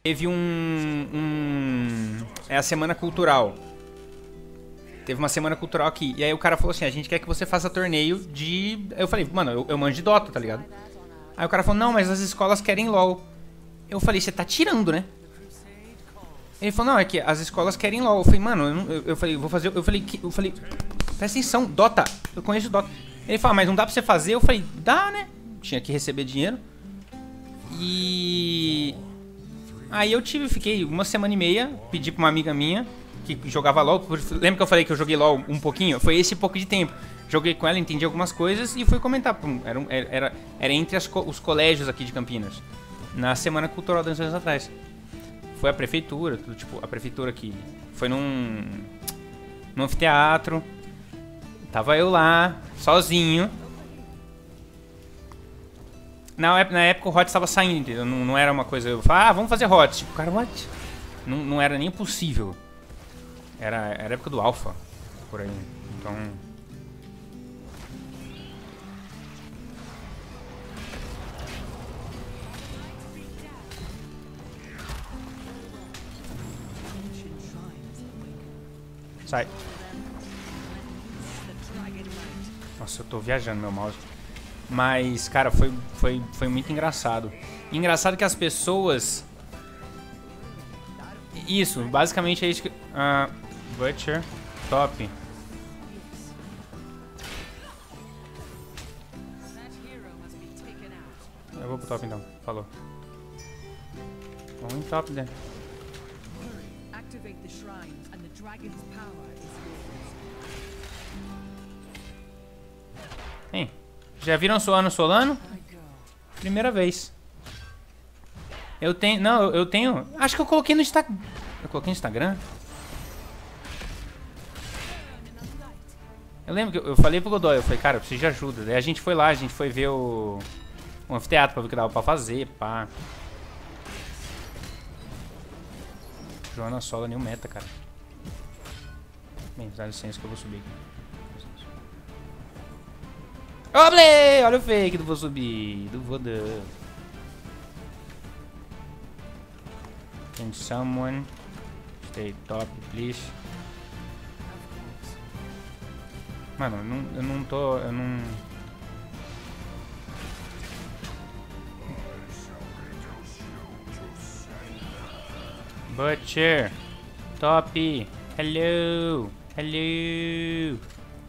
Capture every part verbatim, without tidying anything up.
Teve um, um... É a semana cultural. Teve uma semana cultural aqui. E aí o cara falou assim, a gente quer que você faça torneio de... Eu falei, mano, eu, eu manjo de Dota, tá ligado? Aí o cara falou, não, mas as escolas querem LoL. Eu falei, você tá tirando, né? Ele falou, não, é que as escolas querem LoL. Eu falei, mano, eu, não, eu, eu falei, vou fazer... Eu falei, eu falei, presta atenção, Dota. Eu conheço Dota. Ele falou, ah, mas não dá pra você fazer? Eu falei, dá, né? Tinha que receber dinheiro. E... Aí eu tive, fiquei uma semana e meia, pedi pra uma amiga minha que jogava LoL. Lembra que eu falei que eu joguei LoL um pouquinho? Foi esse pouco de tempo. Joguei com ela, entendi algumas coisas e fui comentar. Era, era, era entre as, os colégios aqui de Campinas. Na Semana Cultural dois anos atrás. Foi a prefeitura, tudo, tipo, a prefeitura aqui. Foi num, num anfiteatro. Tava eu lá, sozinho. Na época, na época o Hot estava saindo, entendeu? Não, não era uma coisa... Eu falava, ah, vamos fazer Hot. Tipo, cara, what? Não, não era nem possível. Era, era a época do Alpha, por aí. Então... Sai. Nossa, eu tô viajando meu mouse. Mas, cara, foi, foi, foi muito engraçado. Engraçado que as pessoas... Isso, basicamente é isso que... Uh, Butcher, top. Eu vou pro top então, falou. Vamos em top, né? Hein? Já viram Solano Solano? Primeira vez. Eu tenho... Não, eu, eu tenho... Acho que eu coloquei no Instagram. Eu coloquei no Instagram? Eu lembro que eu, eu falei pro Godoy. Eu falei, cara, eu preciso de ajuda. Daí a gente foi lá, a gente foi ver o... O anfiteatro pra ver o que dava pra fazer, pá. Joana Sola, nenhum meta, cara. Bem, dá licença que eu vou subir aqui. Oble! Olha o fake do vou subir. Do vou dar. Can someone stay top, please? Mano, eu não, eu não tô... Eu não... Butcher. Top. Hello. Hello.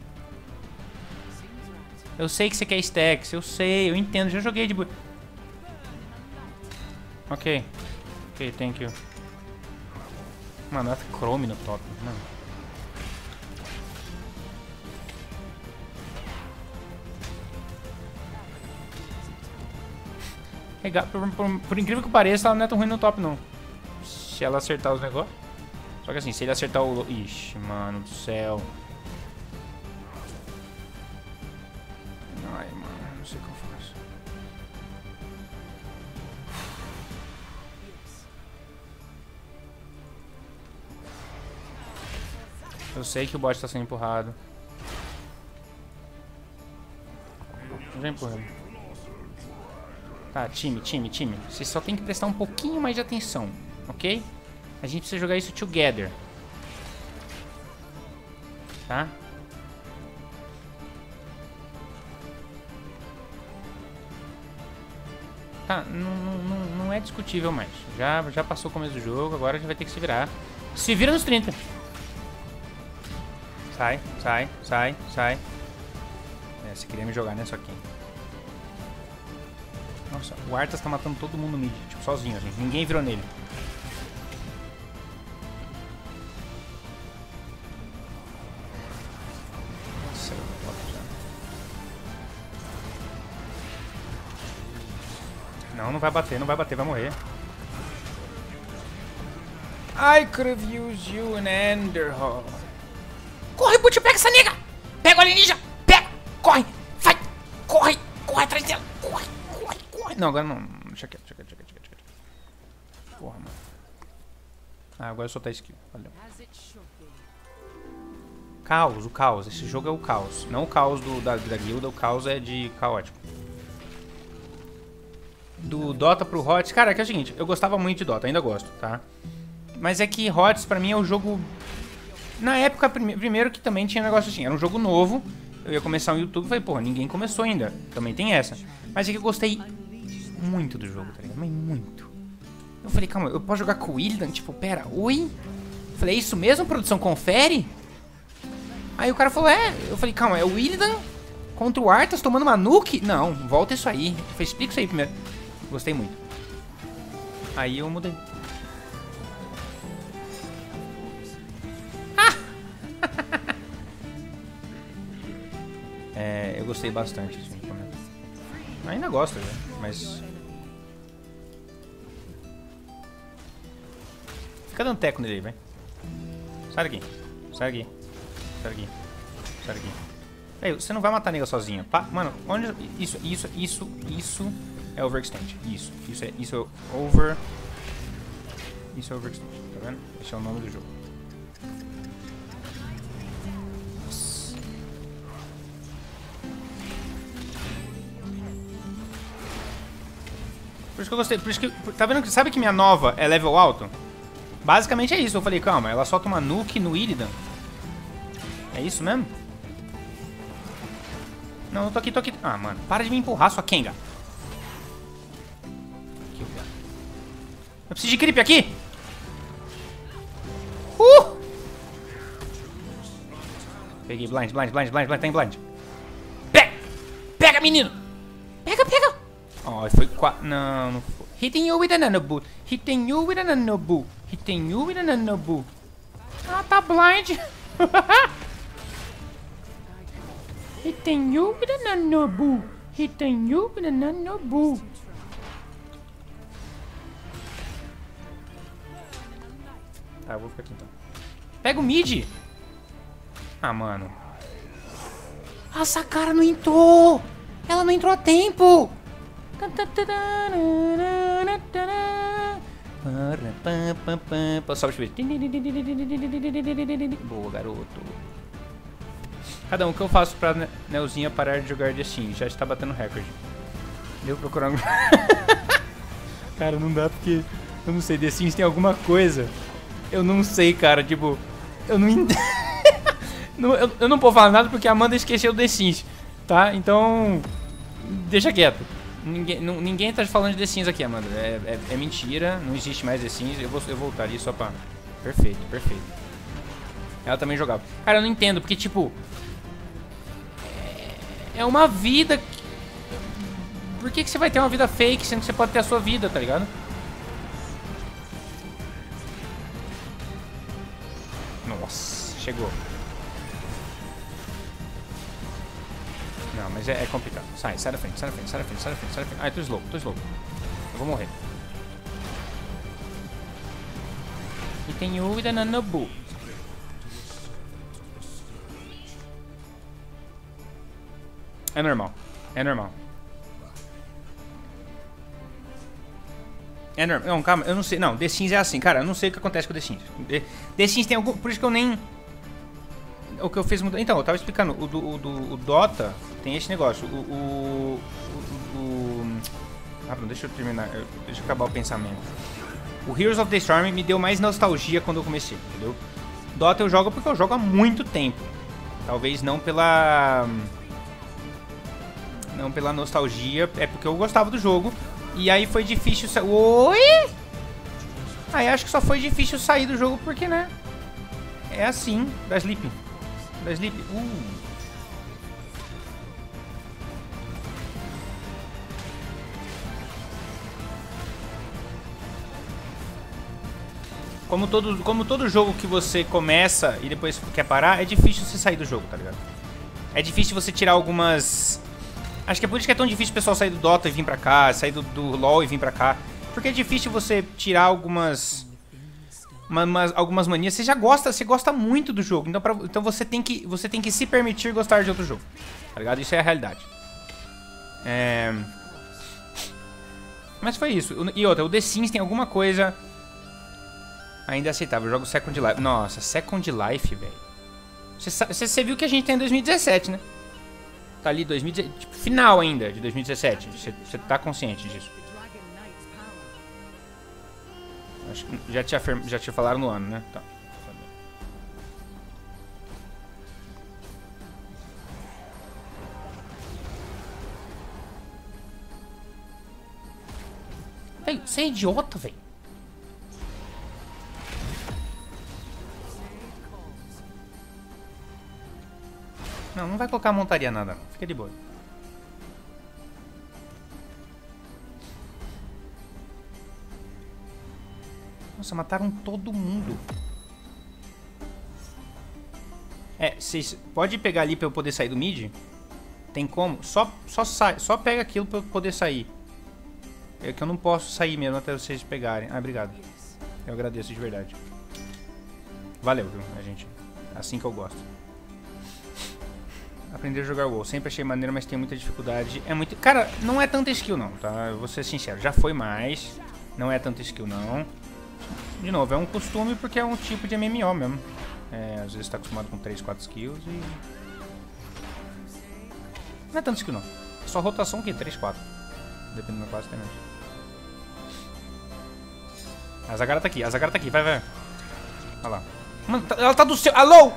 Eu sei que você quer stacks, eu sei, eu entendo, já joguei de... Ok. Ok, thank you. Mano, ela tá Chrome no top, mano. Por, por, por incrível que pareça, ela não é tão ruim no top, não. Se ela acertar os negócios. Só que assim, se ele acertar o... Ixi, mano do céu. Ai, mano, não sei o que eu faço. Eu sei que o bot tá sendo empurrado. Já empurrei. Tá, time, time, time. Você só tem que prestar um pouquinho mais de atenção, ok? A gente precisa jogar isso together. Tá? Tá, não, não, não é discutível mais. Já, já passou o começo do jogo, agora a gente vai ter que se virar. Se vira nos trinta. Sai, sai, sai, sai. É, você queria me jogar, né? Só que... Nossa, o Arthas tá matando todo mundo no mid, tipo, sozinho, gente. Ninguém virou nele. Nossa, eu vou já. Não, não vai bater, não vai bater, vai morrer. I could have used you in Enderhall. Corre, Butch, pega essa nega! Pega o alienígena! Pega! Corre! Vai! Corre! Corre atrás dela! Corre! Corre! Corre! Não, agora não. Deixa quieto, deixa quieto, deixa quieto, deixa quieto. Porra, mano. Ah, agora eu soltar skill. Valeu. Caos, o caos. Esse jogo é o caos. Não o caos do, da, da guilda, o caos é de caótico. do Dota pro H O T S. Cara, é que é o seguinte, eu gostava muito de Dota, ainda gosto, tá? Mas é que H O T S pra mim é o jogo... Na época, prime... primeiro que também tinha um negócio assim, era um jogo novo. Eu ia começar no YouTube e falei, porra, ninguém começou ainda. Também tem essa. Mas é que eu gostei muito do jogo, tá ligado? Mas muito. Eu falei, calma, eu posso jogar com o Illidan? Tipo, pera, oi? Eu falei, é isso mesmo, produção? Confere? Aí o cara falou, é. Eu falei, calma, é o Illidan contra o Arthas tomando uma nuke? Não, volta isso aí. Eu falei, explica isso aí primeiro. Gostei muito. Aí eu mudei. É, eu gostei bastante, assim, ainda gosto, né? Mas... Fica dando teco nele aí, vai. Sai daqui. Sai daqui. Sai daqui. Sai daqui. Ei, você não vai matar a nega sozinha. Pa Mano, onde... Isso, isso, isso, isso é overextend. Isso, isso é, isso é over... Isso é overextend, tá vendo? Esse é o nome do jogo. Por isso que eu gostei, por isso que... Tá vendo que... Sabe que minha nova é level alto? Basicamente é isso. Eu falei, calma, ela solta uma nuke no Illidan. É isso mesmo? Não, eu tô aqui, tô aqui. Ah, mano, para de me empurrar, sua Kenga. Aqui, eu Eu preciso de creep aqui. Uh! Peguei blind, blind, blind, blind, blind, tem blind. Pega! Pega, menino! Pega, pega! Ó, oh, foi quatro. Não, não foi. Hitting you with a nanobu. Hitting you with a nanobu. Hitting you with a nanobu. Ah, tá blind. Hitting you with a nanobu. Hitting you with a nanobu. Tá, eu vou ficar aqui então. Pega o mid. Ah, mano. A Sakara não entrou. Ela não entrou a tempo. Sobe o chuveiro. Boa, garoto. Cada um, o que eu faço pra Nelzinha parar de jogar The Sims? Já está batendo recorde. Deu procurando. Cara, não dá porque eu não sei. The Sims tem alguma coisa. Eu não sei, cara. Tipo, eu não entendo. eu, eu não posso falar nada porque a Amanda esqueceu do The Sims, tá? Então, deixa quieto. Ninguém, não, ninguém tá falando de The Sims aqui, Amanda. É, é, é mentira, não existe mais The Sims. Eu, vou, eu voltaria só pra... Perfeito, perfeito. Ela também jogava. Cara, eu não entendo, porque, tipo... É, é uma vida... Por que, que você vai ter uma vida fake, sendo que você pode ter a sua vida, tá ligado? Nossa, chegou. Não, mas é, é complicado. Sai, sai da frente, sai da frente, sai da frente, sai da frente, sai da frente. Ai, tô slow, tô slow. Eu vou morrer. E tem o da Nanobu. É normal, é normal. É normal. Não, calma, eu não sei. Não, The Sims é assim, cara. Eu não sei o que acontece com The Sims. The, The Sims tem algum. Por isso que eu nem. O que eu fiz mudar. Então, eu tava explicando. O do, o do o Dota tem esse negócio. O. O. o, o... Ah, não, deixa eu terminar. Eu, deixa eu acabar o pensamento. O Heroes of the Storm me deu mais nostalgia quando eu comecei, entendeu? Dota eu jogo porque eu jogo há muito tempo. Talvez não pela. Não pela nostalgia. É porque eu gostava do jogo. E aí foi difícil sair. Oi? Aí acho que só foi difícil sair do jogo porque, né? É assim. Da Sleep. Da Sleep. Uh. Como todo, como todo jogo que você começa e depois quer parar, é difícil você sair do jogo, tá ligado? É difícil você tirar algumas... Acho que é por isso que é tão difícil o pessoal sair do Dota e vir pra cá, sair do, do LoL e vir pra cá. Porque é difícil você tirar algumas... Uma, umas, algumas manias. Você já gosta, você gosta muito do jogo. Então, pra, então você, tem que, você tem que se permitir gostar de outro jogo. Tá ligado? Isso é a realidade. É... Mas foi isso. E outra, o The Sims tem alguma coisa ainda aceitável. Eu jogo Second Life. Nossa, Second Life, velho. Você, você, você viu que a gente tem em dois mil e dezessete, né? Tá ali dois mil e dezessete, tipo, final ainda de dois mil e dezessete. Você, você tá consciente disso? Acho que já te, afirma, já te falaram no ano, né? Tá. Véi, você é idiota, velho. Não, não vai colocar montaria nada, não. Fica de boa. Nossa, mataram todo mundo. É, vocês pode pegar ali pra eu poder sair do mid? Tem como? Só, só, sai, só pega aquilo pra eu poder sair. É que eu não posso sair mesmo até vocês pegarem. Ah, obrigado. Eu agradeço de verdade. Valeu, viu, a gente. Assim que eu gosto. Aprender a jogar WoW. Sempre achei maneiro, mas tem muita dificuldade. É muito... Cara, não é tanta skill não, tá? Eu vou ser sincero. Já foi mais. Não é tanta skill não. De novo, é um costume porque é um tipo de M M O mesmo. É, às vezes tá acostumado com três, quatro skills e... Não é tanto skill não. É só rotação que três, quatro. Dependendo da classe também. A Zagara tá aqui, a Zagara tá aqui, vai, vai. Olha lá. Mano, ela tá do céu. Alô!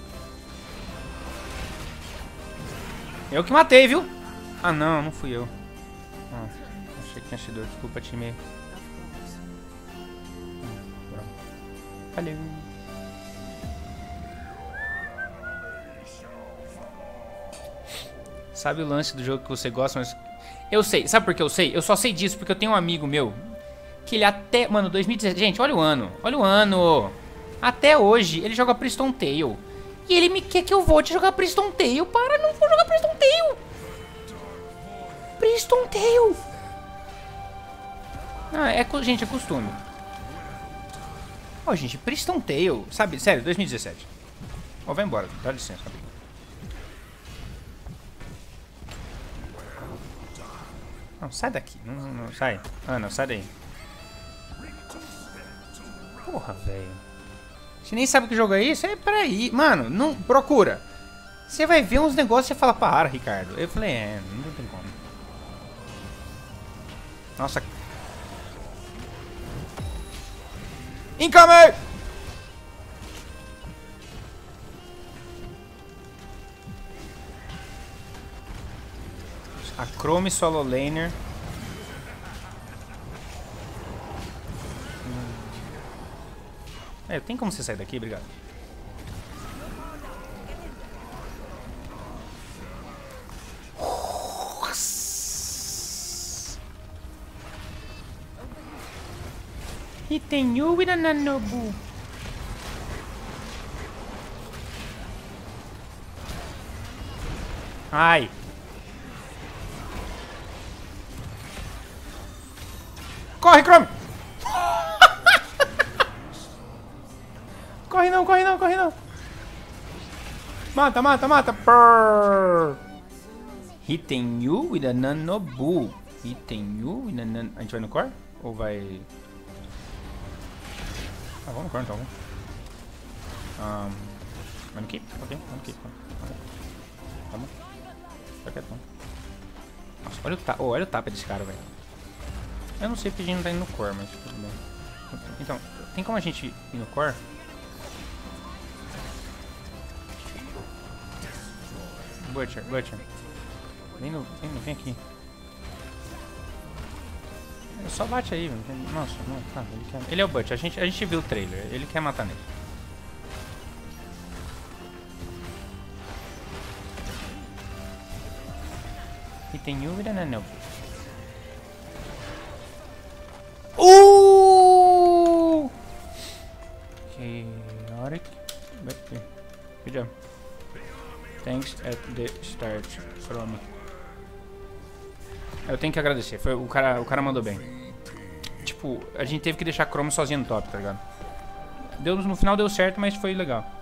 Eu que matei, viu? Ah, não, não fui eu. Ah, achei que tinha sido eu. Desculpa, time. Valeu. Sabe o lance do jogo que você gosta, mas... Eu sei, sabe por que eu sei? Eu só sei disso porque eu tenho um amigo meu que ele até... Mano, dois mil e dezessete... Gente, olha o ano. Olha o ano. Até hoje, ele joga Priston Tale. E ele me quer que eu volte a jogar Priston Tale. Para, não vou jogar Priston Tale. Priston Tale. Ah, é... Gente, é costume. Ó, oh, gente, Priston Tale. Sabe, sério, dois mil e dezessete. Ó, oh, vai embora. Dá licença, rapidinho. Não, sai daqui. Não, não, não, sai. Ana, sai daí. Porra, velho. Você nem sabe que jogo é isso? É, peraí. Mano, não procura. Você vai ver uns negócios e você fala, para, Ricardo. Eu falei, é, não tem como. Nossa. Incoming! A Chrome solo laner. Hum. É, tem como você sair daqui? Obrigado. E tem o Irananobu. Ai. Corre, Chrome! Corre não, corre não, corre não! Mata, mata, mata! Purr. Hitting you with a Nanobu. Hitting you with a nan... A gente vai no core? Ou vai... Ah, vamos no core então. Um, vai no keep? Ok, vai no keep. Tá bom. Tá quieto. Nossa, olha o, ta... oh, olha o tapa desse cara, velho. Eu não sei porque a gente não tá indo no core, mas tudo bem. Então, tem como a gente ir no core? Butcher, Butcher. Vem, no, vem, no, vem aqui. Só bate aí, velho. Nossa, não, tá, ele, quer... ele é o Butcher, a gente, a gente viu o trailer, ele quer matar nele. E tem Yura, não, não. Uh! Chaotic. Good job. Thanks at the start from. Eu tenho que agradecer. Foi, o, cara, o cara mandou bem. Tipo, a gente teve que deixar a Chrome sozinha no top, tá ligado? Deu, no final deu certo, mas foi legal.